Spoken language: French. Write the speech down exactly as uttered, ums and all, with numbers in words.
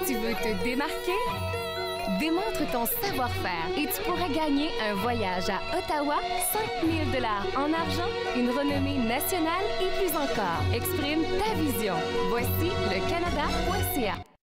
Tu veux te démarquer? Démontre ton savoir-faire et tu pourrais gagner un voyage à Ottawa, cinq mille dollars en argent, une renommée nationale et plus encore. Exprime ta vision. Voici le canada point c a.